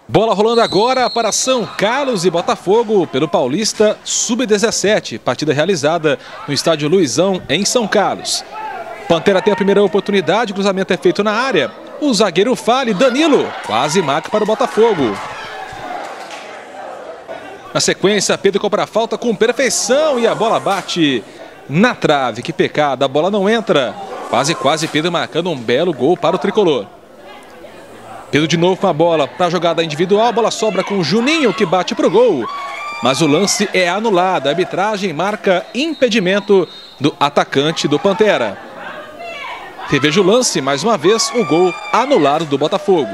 Bola rolando agora para São Carlos e Botafogo pelo Paulista Sub-17, partida realizada no estádio Luizão, em São Carlos. Pantera tem a primeira oportunidade, o cruzamento é feito na área. O zagueiro falha, Danilo quase marca para o Botafogo. Na sequência, Pedro cobra a falta com perfeição e a bola bate na trave. Que pecado, a bola não entra. Quase Pedro marcando um belo gol para o tricolor. Pedro de novo com a bola para a jogada individual, a bola sobra com o Juninho que bate para o gol. Mas o lance é anulado, a arbitragem marca impedimento do atacante do Pantera. Reveja o lance, mais uma vez o gol anulado do Botafogo.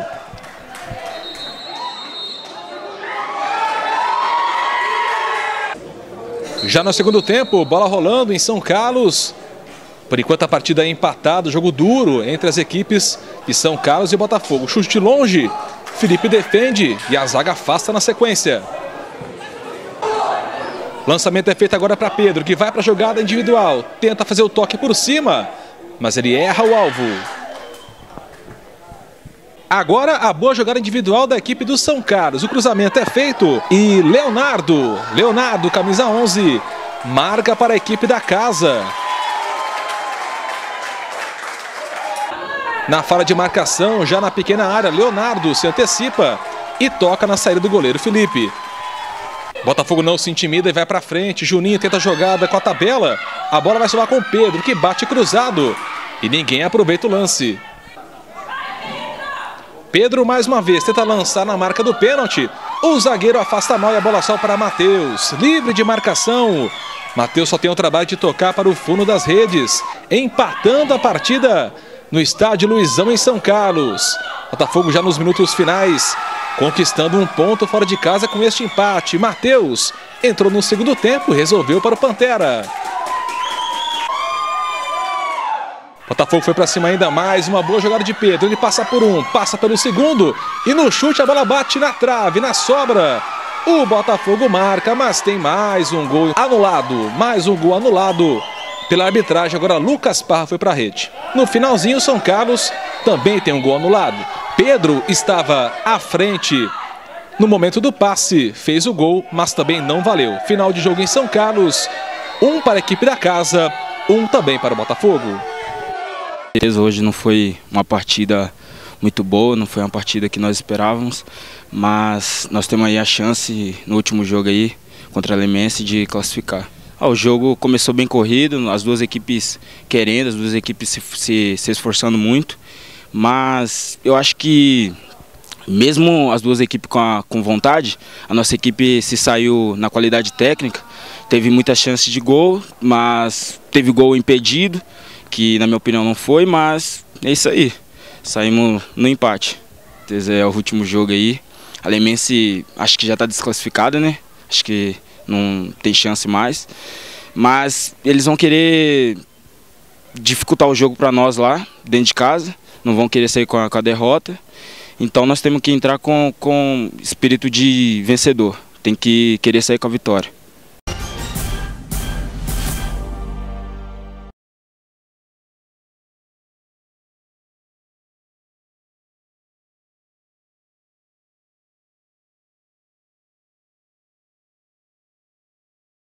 Já no segundo tempo, bola rolando em São Carlos. Por enquanto a partida é empatada, jogo duro entre as equipes de São Carlos e Botafogo. Chute de longe, Felipe defende e a zaga afasta na sequência. Lançamento é feito agora para Pedro, que vai para a jogada individual. Tenta fazer o toque por cima, mas ele erra o alvo. Agora a boa jogada individual da equipe do São Carlos. O cruzamento é feito e Leonardo, camisa 11, marca para a equipe da casa. Na fala de marcação, já na pequena área, Leonardo se antecipa e toca na saída do goleiro Felipe. Botafogo não se intimida e vai para frente. Juninho tenta a jogada com a tabela. A bola vai sobrar com Pedro, que bate cruzado. E ninguém aproveita o lance. Pedro mais uma vez tenta lançar na marca do pênalti. O zagueiro afasta mal e a bola sobe para Matheus. Livre de marcação. Matheus só tem o trabalho de tocar para o fundo das redes. Empatando a partida no estádio Luizão, em São Carlos. Botafogo já nos minutos finais, conquistando um ponto fora de casa com este empate. Matheus entrou no segundo tempo e resolveu para o Pantera. Botafogo foi para cima ainda mais, uma boa jogada de Pedro. Ele passa por um, passa pelo segundo e no chute a bola bate na trave, na sobra. O Botafogo marca, mas tem mais um gol anulado. Pela arbitragem, agora Lucas Parra foi para a rede. No finalzinho, São Carlos também tem um gol anulado. Pedro estava à frente no momento do passe, fez o gol, mas também não valeu. Final de jogo em São Carlos, um para a equipe da casa, um também para o Botafogo. Hoje não foi uma partida muito boa, não foi uma partida que nós esperávamos, mas nós temos aí a chance no último jogo aí contra a Lemense de classificar. O jogo começou bem corrido, as duas equipes querendo, as duas equipes se esforçando muito, mas eu acho que mesmo as duas equipes com vontade, a nossa equipe se saiu na qualidade técnica, teve muita chance de gol, mas teve gol impedido, que na minha opinião não foi, mas é isso aí, saímos no empate. É o último jogo aí, a Lemense acho que já está desclassificada, né? Acho que não tem chance mais, mas eles vão querer dificultar o jogo para nós lá, dentro de casa, não vão querer sair com a derrota, então nós temos que entrar com espírito de vencedor, tem que querer sair com a vitória.